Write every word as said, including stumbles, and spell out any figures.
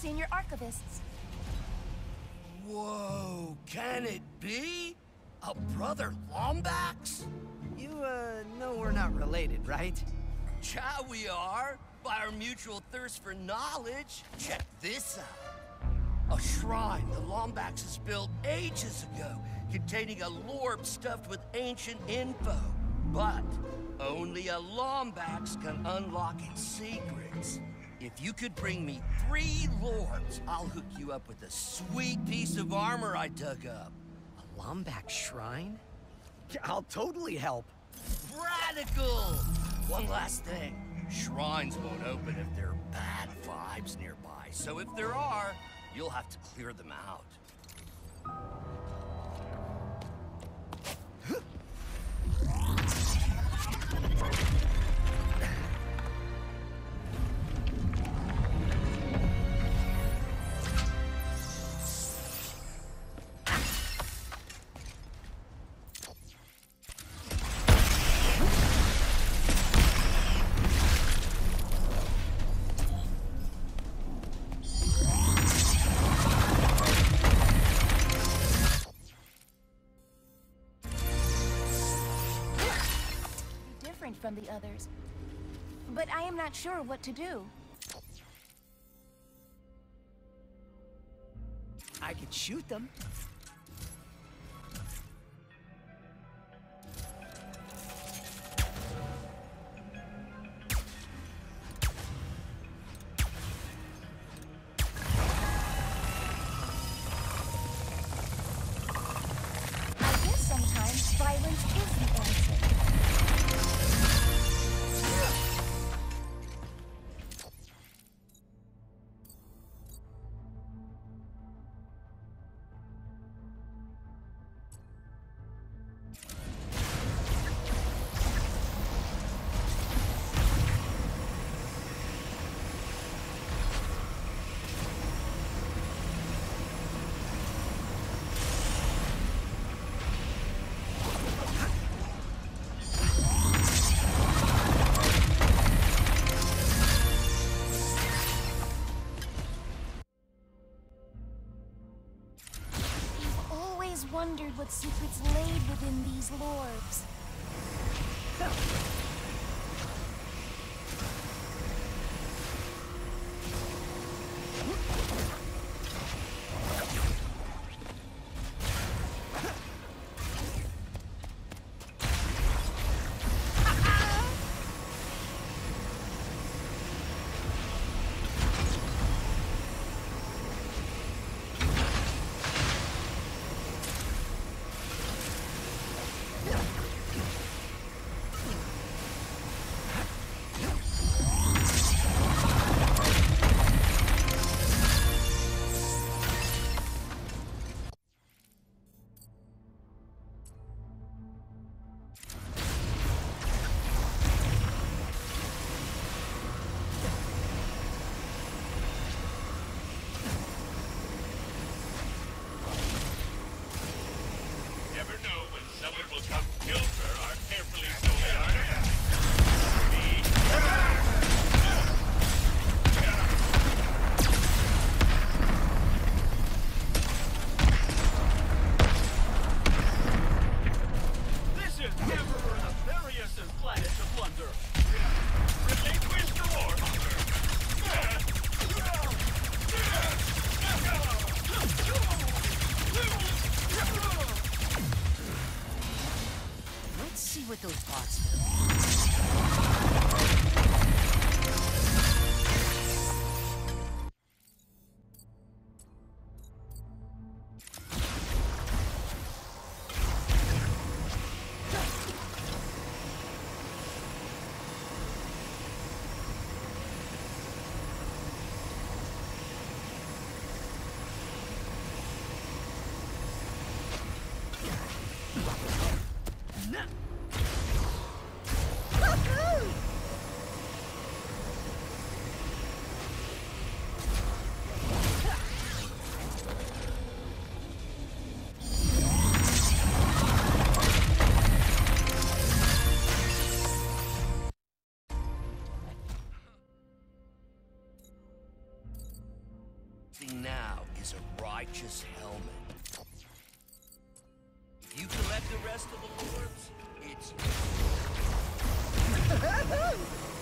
senior archivists. Whoa, can it be? A brother Lombax? You, uh, know we're not related, right? Yeah, we are. By our mutual thirst for knowledge. Check this out. A shrine the Lombaxes built ages ago, containing a lorb stuffed with ancient info. But only a Lombax can unlock its secrets. If you could bring me three lorbs, I'll hook you up with a sweet piece of armor I dug up. A Lombax shrine? I'll totally help. Radical! One last thing. Shrines won't open if there are bad vibes nearby. So if there are, you'll have to clear them out. From the others. But I am not sure what to do. I could shoot them. I guess sometimes violence is the answer. Wondered what secrets laid within these lorbs. missing now is a righteous helmet. If you collect the rest of the orbs, it's